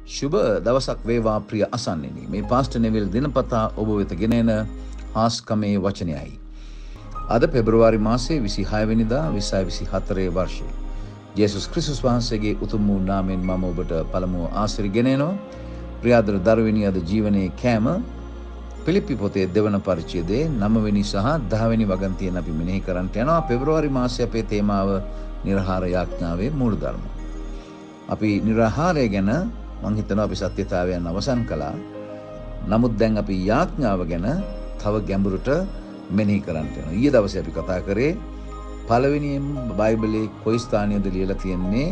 සුබ දවසක් වේවා ප්‍රිය අසන්නෙනි. මේ පාස්ටර් නෙවිල් දිනපතා ඔබ වෙත ගෙනෙන හාස්කමේ වචනයයි. අද පෙබරවාරි මාසයේ 26 වෙනිදා 2024 වර්ෂයේ ජේසුස් ක්‍රිස්තුස් වහන්සේගේ උතුම් වූ නාමයෙන් මම ඔබට පළමුව ආශිර්වාද ගෙනෙනවා. ප්‍රියාදර දරුවෙනි, අද ජීවනයේ කෑම පිලිප්පි පොතේ දෙවන පරිච්ඡේදයේ 9 වෙනි සහ 10 වෙනි වගන්තියෙන් අපි මෙනෙහි කරන්නට යනවා. පෙබරවාරි මාසයේ අපේ තේමාව නිර්හාර යාඥාවේ මූලධර්ම. අපි නිර්හාරය ගැන මං හිතනවා අපි සත්‍යතාවයන් අවසන් කළා. නමුත් දැන් අපි යාඥාව ගැන තව ගැඹුරට මෙනෙහි කරන්නට යනවා. ඊයේ දවසේ අපි කතා කරේ පළවෙනියෙන් බයිබලයේ කොයි ස්ථානයේද ලියලා තියෙන්නේ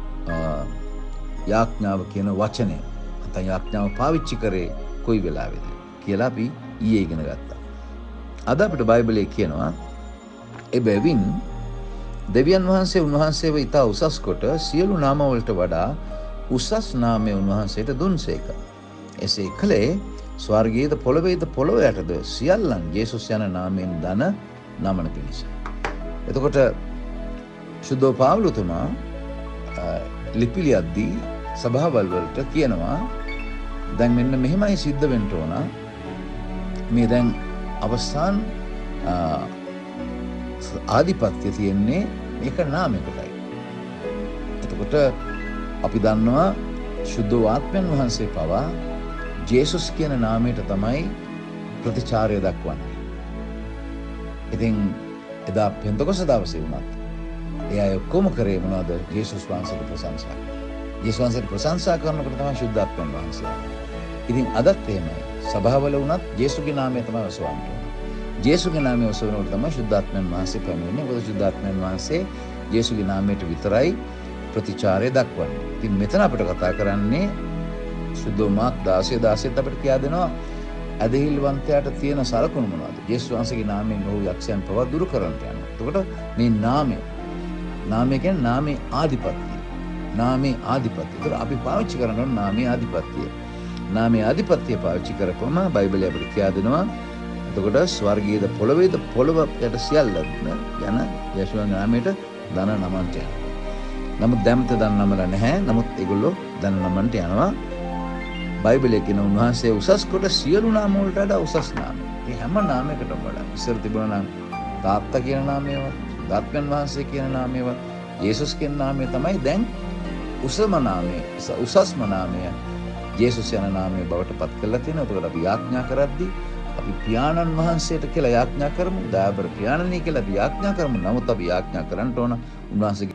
යාඥාව කියන වචනය. නැත්නම් යාඥාව පාවිච්චි කරේ කොයි වෙලාවෙද කියලා අපි ඊයේ ඉගෙන ගත්තා. අද අපිට බයිබලයේ කියනවා එබැවින් දෙවියන් වහන්සේ උන්වහන්සේව ඉතා උසස් කොට සියලු නාම වලට වඩා උසස් නාමය උන්වහන්සේට දුන්සේක. එසේ කළේ ස්වර්ගයේද පොළොවේද පොළොව යටද සියල්ලන් යේසුස් යන නාමයෙන් දන නමන පිණිස. එතකොට සුද්ධෝ පාවුලතුමා ලිපි ලියද්දී සභාවල් වලට කියනවා දැන් මෙන්න මෙහෙමයි සිද්ධ වෙන්න ඕන. මේ දැන් අවසාන ආධිපත්‍ය තියෙන්නේ මේක නාමයකටයි. එතකොට අපි දන්නවා සුද්ධ ආත්මයන් වහන්සේ පවා ජේසුස් කියන නාමයට තමයි ප්‍රතිචාරය දක්වන්නේ. ඉතින් එදා පෙන්තකොස්ත දවසේ වුණත් ඒ අය ඔක්කොම කරේ මොනවද? ජේසුස් වහන්සේට ප්‍රශංසා. ජේසුස් වහන්සේට ප්‍රශංසා කරනකොට තමයි සුද්ධ ආත්මයන් වහන්සේ. ඉතින් අදත් එහෙමයි. සභාවල වුණත් ජේසුගේ නාමය තමයි ඔසවන්නේ. ජේසුගේ නාමය ඔසවනකොට තමයි සුද්ධ ආත්මයන් වහන්සේ පැමිණෙන්නේ. මොකද සුද්ධ ආත්මයන් වහන්සේ ජේසුගේ නාමයට විතරයි ප්‍රතිචාරය දක්වන්නේ. ඉතින් මෙතන අපිට කතා කරන්නේ සුද්ධ මාක් 16:16 අපිට කියා දෙනවා ඇදහිල්වන්තයාට තියෙන සලකුණු මොනවද? ජේසුස් වහන්සේගේ නාමයෙන් ඔහු යක්ෂයන් පවා දුරු කරන්නට යනවා. එතකොට මේ නාමය කියන්නේ නාමයේ ආධිපත්‍යය. නාමයේ ආධිපත්‍යය. ඒතර අපි පාවිච්චි කරන නාමයේ ආධිපත්‍යය. නාමයේ ආධිපත්‍යය පාවිච්චි කරපුවම බයිබලයේ අපිට කියා දෙනවා එතකොට ස්වර්ගයේද පොළොවේද පොළොව යට සියල්ල යන යේසුස්ගේ නාමයට දන නමන්ට යනවා. නමුත් දැම්ත දන් නමලා නැහැ. නමුත් ඒගොල්ලෝ දන් නමන්ට යනවා. බයිබලයේ කියන උන්වහන්සේ උසස් කොට සියලු නාම වලට වඩා උසස් නාමය. මේ හැම නාමයකටම වඩා ඉස්සර තිබුණා නම් තාත්තා කියන නාමයවත්, දාත්මයන් වහන්සේ කියන නාමයවත්, ජේසුස් කියන නාමය තමයි දැන් උසම නාමය, උසස්ම නාමය ජේසුස් යන නාමය බවට පත් කරලා තියෙනවා. ඒකට අපි යාඥා කරද්දී අපි පියාණන් වහන්සේට කියලා යාඥා කරමු. දයාබර පියාණනි කියලා අපි යාඥා කරමු. නමුත් අපි යාඥා කරන්න ඕන උන්වහන්සේගේ